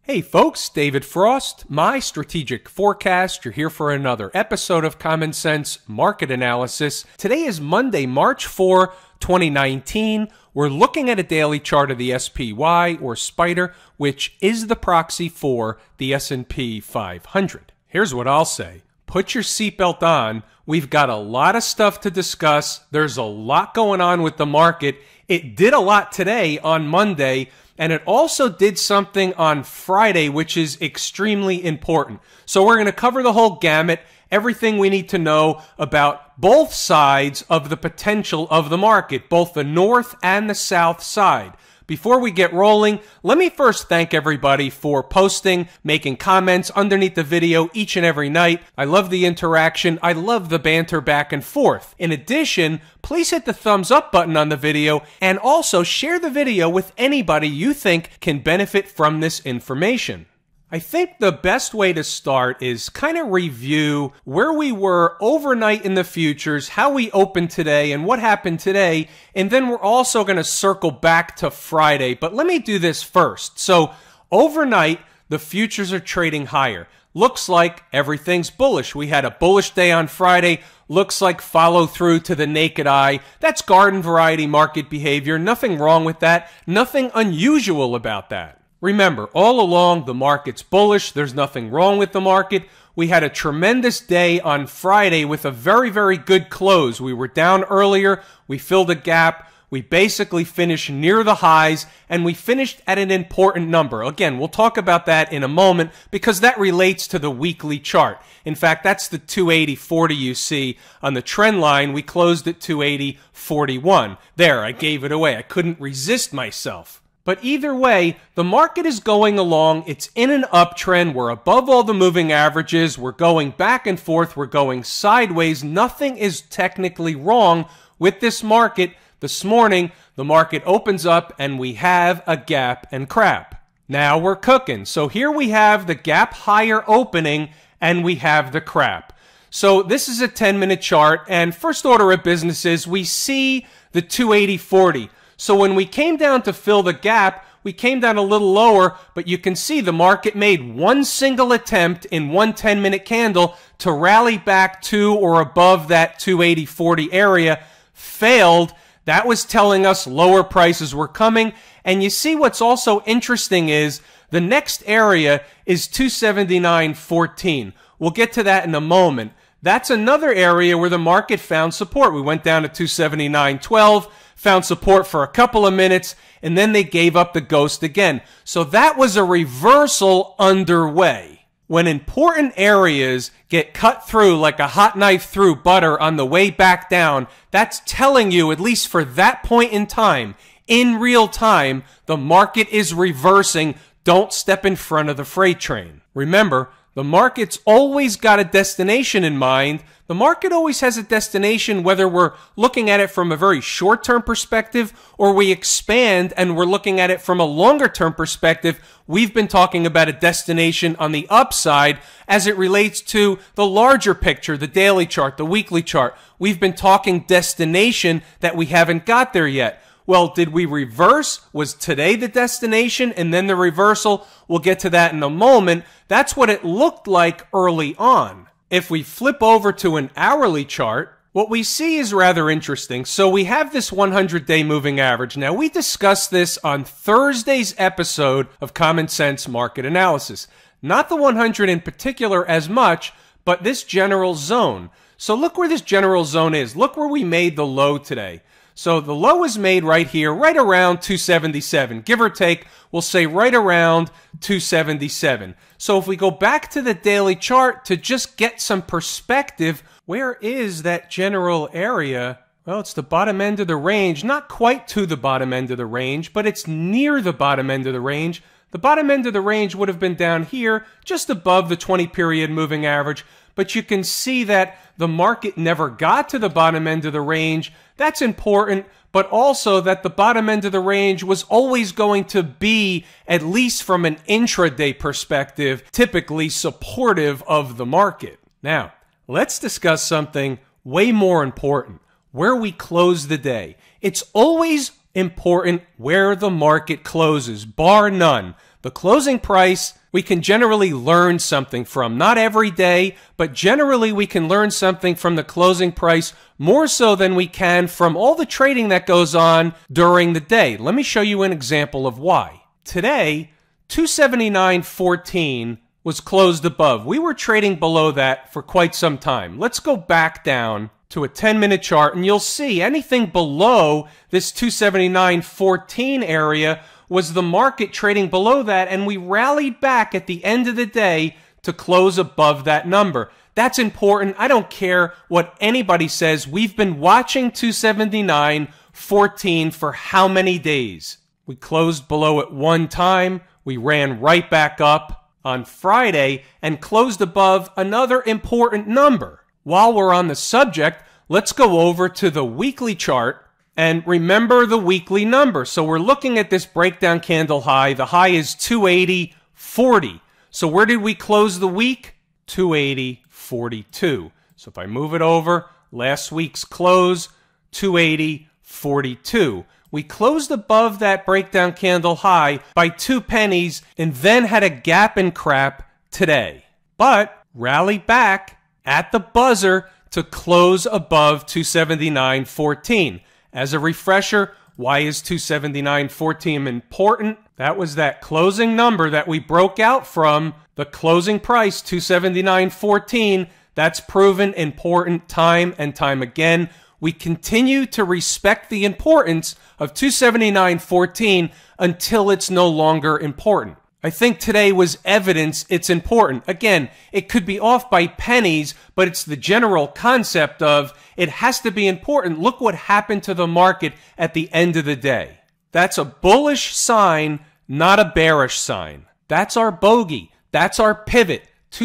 Hey folks, David Frost, my strategic forecast. You're here for another episode of Common Sense Market Analysis. Today is Monday, March 4, 2019. We're looking at a daily chart of the SPY or SPDR, which is the proxy for the S&P 500. Here's what I'll say. Put your seatbelt on. We've got a lot of stuff to discuss. There's a lot going on with the market. It did a lot today on Monday, and it also did something on Friday, which is extremely important. So we're going to cover the whole gamut, everything we need to know about both sides of the potential of the market, both the north and the south side. Before we get rolling, let me first thank everybody for posting, making comments underneath the video each and every night. I love the interaction. I love the banter back and forth. In addition, please hit the thumbs up button on the video and also share the video with anybody you think can benefit from this information. I think the best way to start is kind of review where we were overnight in the futures, how we opened today, and what happened today, and then we're also going to circle back to Friday. But let me do this first. So overnight, the futures are trading higher. Looks like everything's bullish. We had a bullish day on Friday. Looks like follow through to the naked eye. That's garden variety market behavior. Nothing wrong with that. Nothing unusual about that. Remember, all along, the market's bullish. There's nothing wrong with the market. We had a tremendous day on Friday with a very, very good close. We were down earlier. We filled a gap. We basically finished near the highs, and we finished at an important number. Again, we'll talk about that in a moment because that relates to the weekly chart. In fact, that's the 280.40 you see on the trend line. We closed at 280.41. There, I gave it away. I couldn't resist myself. But either way, the market is going along. It's in an uptrend. We're above all the moving averages. We're going back and forth. We're going sideways. Nothing is technically wrong with this market. This morning, the market opens up and we have a gap and crap. Now we're cooking. So here we have the gap higher opening and we have the crap. So this is a 10-minute chart, and first order of business is we see the 280.40. So when we came down to fill the gap, we came down a little lower, but you can see the market made one single attempt in one 10-minute candle to rally back to or above that 280.40 area. Failed. That was telling us lower prices were coming. And you see what's also interesting is the next area is 279.14. We'll get to that in a moment. That's another area where the market found support. We went down to 279.12. Found support for a couple of minutes, and then they gave up the ghost again. So that was a reversal underway. When important areas get cut through like a hot knife through butter on the way back down, that's telling you, at least for that point in time, in real time, the market is reversing. Don't step in front of the freight train. Remember, the market's always got a destination in mind. The market always has a destination, whether we're looking at it from a very short-term perspective or we expand and we're looking at it from a longer-term perspective. We've been talking about a destination on the upside as it relates to the larger picture, the daily chart, the weekly chart. We've been talking destination that we haven't got there yet. Well, did we reverse? Was today the destination and then the reversal? We'll get to that in a moment. That's what it looked like early on. If we flip over to an hourly chart, what we see is rather interesting. So we have this 100-day moving average. Now, we discussed this on Thursday's episode of Common Sense Market Analysis. Not the 100 in particular as much, but this general zone. So look where this general zone is. Look where we made the low today. So the low is made right here, right around 277. Give or take, we'll say right around 277. So if we go back to the daily chart to just get some perspective, where is that general area? Well, it's the bottom end of the range, not quite to the bottom end of the range, but it's near the bottom end of the range. The bottom end of the range would have been down here, just above the 20-period moving average. But you can see that the market never got to the bottom end of the range. That's important, but also that the bottom end of the range was always going to be, at least from an intraday perspective, typically supportive of the market. Now, let's discuss something way more important, where we close the day. It's always important where the market closes, bar none. The closing price, we can generally learn something from. Not every day, but generally we can learn something from the closing price more so than we can from all the trading that goes on during the day. Let me show you an example of why. Today, 279.14 was closed above. We were trading below that for quite some time. Let's go back down to a 10-minute chart, and you'll see anything below this 279.14 area was the market trading below that, and we rallied back at the end of the day to close above that number. That's important. I don't care what anybody says. We've been watching 279.14 for how many days? We closed below it one time. We ran right back up on Friday and closed above another important number. While we're on the subject, let's go over to the weekly chart and remember the weekly number. So we're looking at this breakdown candle high. The high is 280.40. So where did we close the week? 280.42. So if I move it over, last week's close, 280.42. We closed above that breakdown candle high by 2 pennies and then had a gap and crap today. But rallied back at the buzzer to close above 279.14. As a refresher, why is 279.14 important? That was that closing number that we broke out from, the closing price, 279.14. That's proven important time and time again. We continue to respect the importance of 279.14 until it's no longer important. I think today was evidence it's important. Again, it could be off by pennies, but it's the general concept of it has to be important. Look what happened to the market at the end of the day. That's a bullish sign, not a bearish sign. That's our bogey. That's our pivot.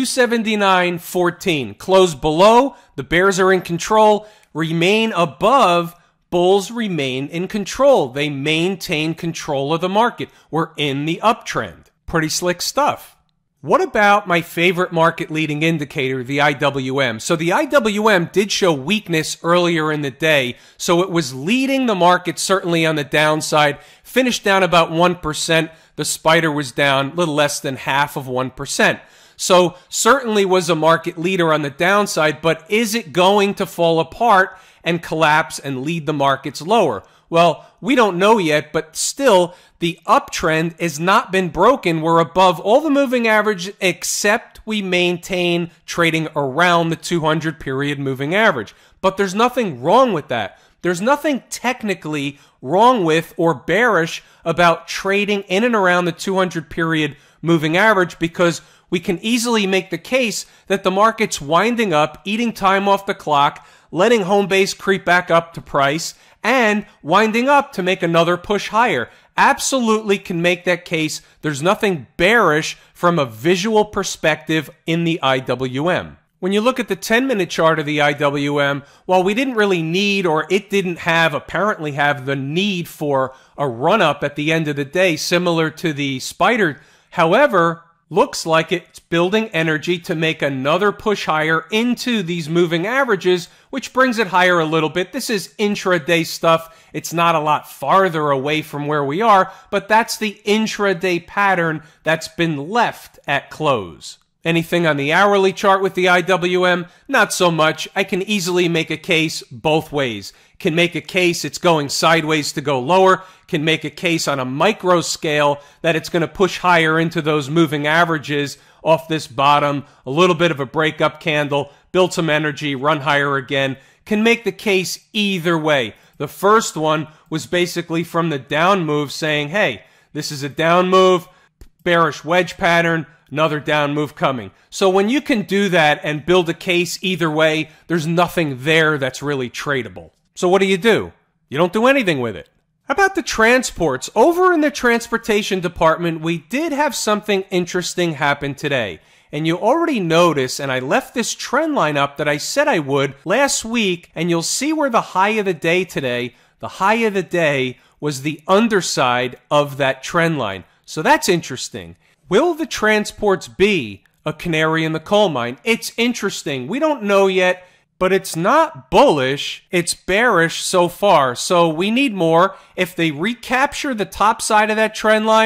279.14. Close below. The bears are in control. Remain above. Bulls remain in control. They maintain control of the market. We're in the uptrend. Pretty slick stuff. What about my favorite market leading indicator, the IWM? So the IWM did show weakness earlier in the day, so it was leading the market certainly on the downside, finished down about 1%. The spider was down a little less than half of 1%. So certainly was a market leader on the downside, but is it going to fall apart and collapse and lead the markets lower? Well, we don't know yet, but still, the uptrend has not been broken. We're above all the moving average except we maintain trading around the 200 period moving average. But there's nothing wrong with that. There's nothing technically wrong with or bearish about trading in and around the 200 period moving average because we can easily make the case that the market's winding up, eating time off the clock, letting home base creep back up to price, and winding up to make another push higher. Absolutely can make that case. There's nothing bearish from a visual perspective in the IWM. When you look at the 10-minute chart of the IWM, while we didn't really need, or it didn't apparently have the need for a run-up at the end of the day, similar to the spider, however, looks like it's building energy to make another push higher into these moving averages, which brings it higher a little bit. This is intraday stuff. It's not a lot farther away from where we are, but that's the intraday pattern that's been left at close. Anything on the hourly chart with the IWM? Not so much. I can easily make a case both ways. Can make a case it's going sideways to go lower. Can make a case on a micro scale that it's going to push higher into those moving averages off this bottom. A little bit of a breakup candle, build some energy, run higher again. Can make the case either way. The first one was basically from the down move saying, hey, this is a down move, bearish wedge pattern, another down move coming. So when you can do that and build a case either way, there's nothing there that's really tradable. So what do? You don't do anything with it. How about the transports? Over in the transportation department, we did have something interesting happen today. And you already notice, and I left this trend line up that I said I would last week, and you'll see where the high of the day today, the high of the day was the underside of that trend line. So that's interesting. Will the transports be a canary in the coal mine? It's interesting. We don't know yet, but it's not bullish. It's bearish so far. So we need more. If they recapture the top side of that trend line,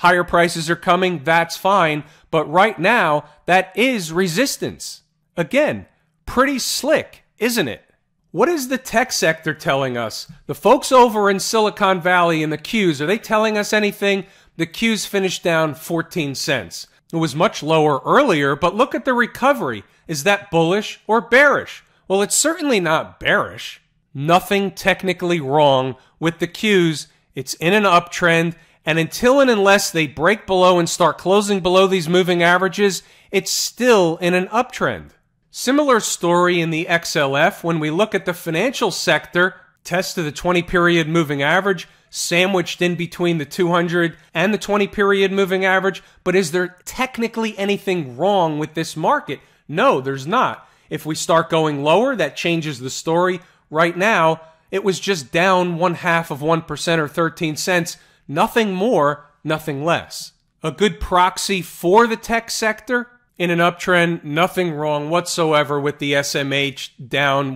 higher prices are coming, that's fine. But right now, that is resistance. Again, pretty slick, isn't it? What is the tech sector telling us? The folks over in Silicon Valley and the Qs, are they telling us anything? The Qs finished down 14 cents. It was much lower earlier, but look at the recovery. Is that bullish or bearish? Well, it's certainly not bearish. Nothing technically wrong with the Qs. It's in an uptrend, and until and unless they break below and start closing below these moving averages, it's still in an uptrend. Similar story in the XLF when we look at the financial sector, test of the 20-period moving average, sandwiched in between the 200 and the 20-period moving average. But is there technically anything wrong with this market? No, there's not. If we start going lower, that changes the story. Right now, it was just down 0.5% or 13 cents. Nothing more, nothing less. A good proxy for the tech sector? In an uptrend, nothing wrong whatsoever with the SMH down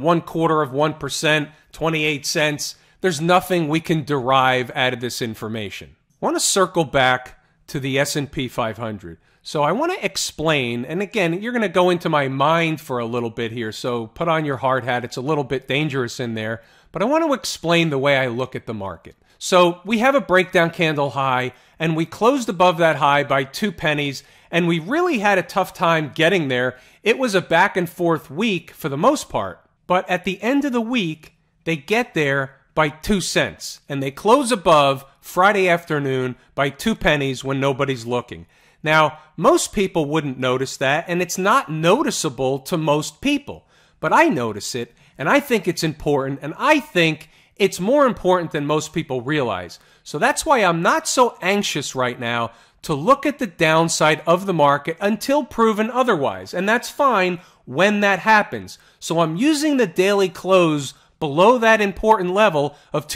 0.25%, 28 cents. There's nothing we can derive out of this information. I want to circle back to the S&P 500. So I want to explain, and again, you're going to go into my mind for a little bit here, so put on your hard hat. It's a little bit dangerous in there, but I want to explain the way I look at the market. So we have a breakdown candle high, and we closed above that high by 2 pennies, and we really had a tough time getting there. It was a back and forth week for the most part, but at the end of the week, they get there by 2 cents, and they close above Friday afternoon by 2 pennies when nobody's looking. Now, most people wouldn't notice that, and it's not noticeable to most people, but I notice it, and I think it's important, and I think it's more important than most people realize. So that's why I'm not so anxious right now to look at the downside of the market until proven otherwise. And that's fine when that happens. So I'm using the daily close below that important level of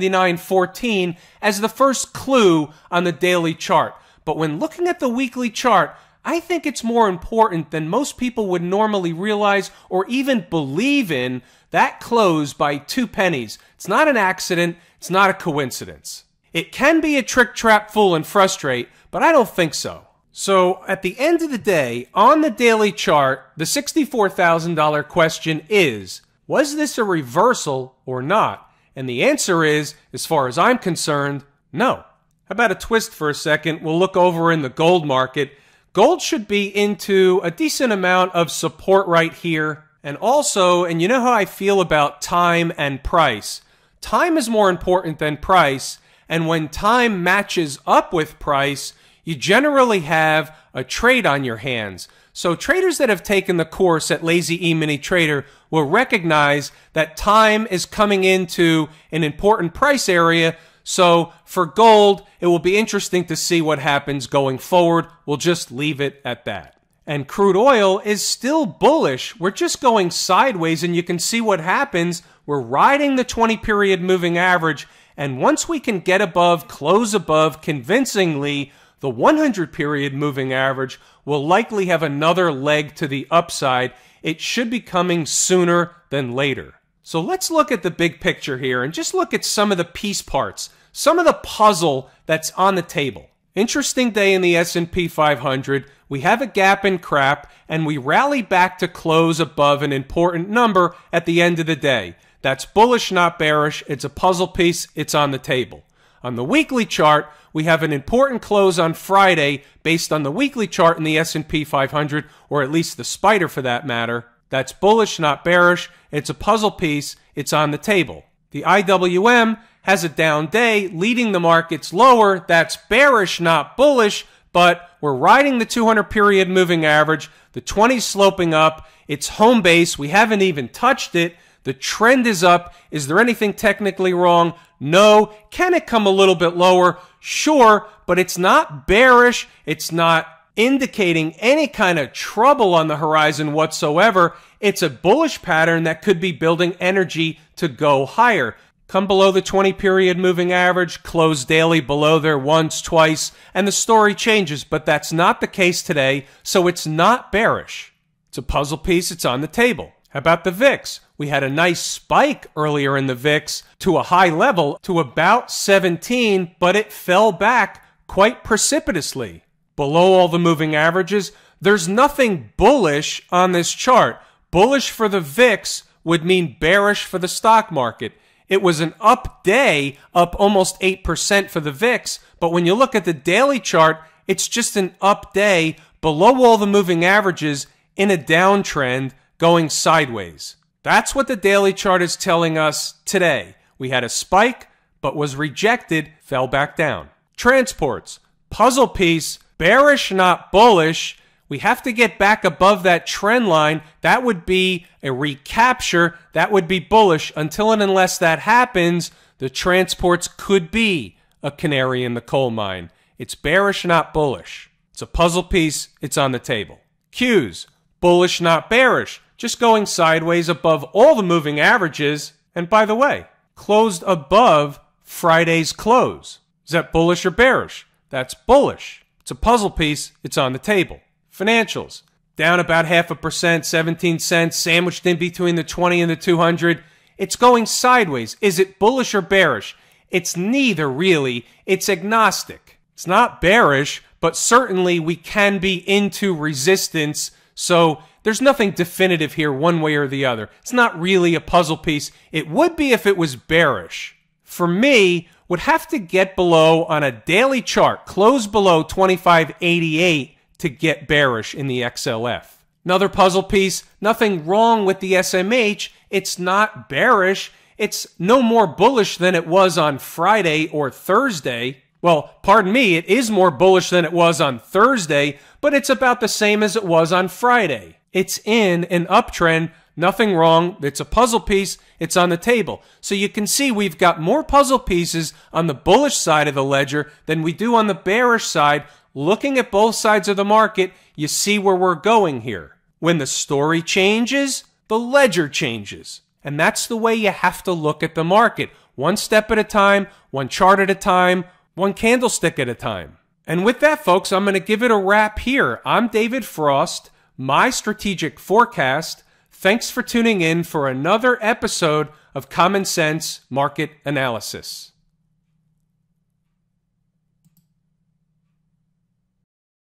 279.14 as the first clue on the daily chart. But when looking at the weekly chart, I think it's more important than most people would normally realize or even believe in that close by 2 pennies. It's not an accident. It's not a coincidence. It can be a trick, trap, fool, and frustrate, but I don't think so. So at the end of the day, on the daily chart, the $64,000 question is, was this a reversal or not? And the answer is, as far as I'm concerned, no. How about a twist for a second? We'll look over in the gold market. Gold should be into a decent amount of support right here. And also, and you know how I feel about time and price. Time is more important than price. And when time matches up with price, you generally have a trade on your hands. So traders that have taken the course at Lazy E-mini Trader will recognize that time is coming into an important price area. So for gold, it will be interesting to see what happens going forward. We'll just leave it at that. And crude oil is still bullish. We're just going sideways, and you can see what happens. We're riding the 20-period moving average, and once we can get above, close above convincingly, the 100-period moving average will likely have another leg to the upside. It should be coming sooner than later. So let's look at the big picture here and just look at some of the piece parts, some of the puzzle that's on the table. Interesting day in the S&P 500. We have a gap in crap, and we rally back to close above an important number at the end of the day. That's bullish, not bearish. It's a puzzle piece. It's on the table. On the weekly chart, we have an important close on Friday based on the weekly chart in the S&P 500, or at least the spider for that matter. That's bullish, not bearish. It's a puzzle piece. It's on the table. The IWM has a down day, leading the markets lower. That's bearish, not bullish, but we're riding the 200-period moving average. The 20's sloping up. It's home base. We haven't even touched it. The trend is up. Is there anything technically wrong? No. Can it come a little bit lower? Sure, but it's not bearish. It's not indicating any kind of trouble on the horizon whatsoever. It's a bullish pattern that could be building energy to go higher. Come below the 20-period moving average, close daily below there once, twice, and the story changes. But that's not the case today, so it's not bearish. It's a puzzle piece. It's on the table. How about the VIX? We had a nice spike earlier in the VIX to a high level to about 17, but it fell back quite precipitously. Below all the moving averages, there's nothing bullish on this chart. Bullish for the VIX would mean bearish for the stock market. It was an up day, up almost 8% for the VIX, but when you look at the daily chart, it's just an up day below all the moving averages in a downtrend going sideways. That's what the daily chart is telling us today. We had a spike, but was rejected, fell back down. Transports, puzzle piece, bearish, not bullish. We have to get back above that trend line. That would be a recapture. That would be bullish. Until and unless that happens, the transports could be a canary in the coal mine. It's bearish, not bullish. It's a puzzle piece. It's on the table. Qs, bullish, not bearish. Just going sideways above all the moving averages. And by the way, closed above Friday's close. Is that bullish or bearish? That's bullish. It's a puzzle piece. It's on the table. Financials, down about 0.5%, 17 cents, sandwiched in between the 20 and the 200. It's going sideways. Is it bullish or bearish? It's neither really. It's agnostic. It's not bearish, but certainly we can be into resistance. So there's nothing definitive here one way or the other. It's not really a puzzle piece. It would be if it was bearish. For me, would have to get below on a daily chart, close below 25.88 to get bearish in the XLF. Another puzzle piece, nothing wrong with the SMH. It's not bearish. It's no more bullish than it was on Friday or Thursday. Well, pardon me, it is more bullish than it was on Thursday, but it's about the same as it was on Friday. It's in an uptrend. Nothing wrong. It's a puzzle piece. It's on the table. So you can see we've got more puzzle pieces on the bullish side of the ledger than we do on the bearish side. Looking at both sides of the market, you see where we're going here. When the story changes, the ledger changes. And that's the way you have to look at the market. One step at a time, one chart at a time, one candlestick at a time. And with that, folks, I'm going to give it a wrap here. I'm David Frost, my strategic forecast. Thanks for tuning in for another episode of Common Sense Market Analysis.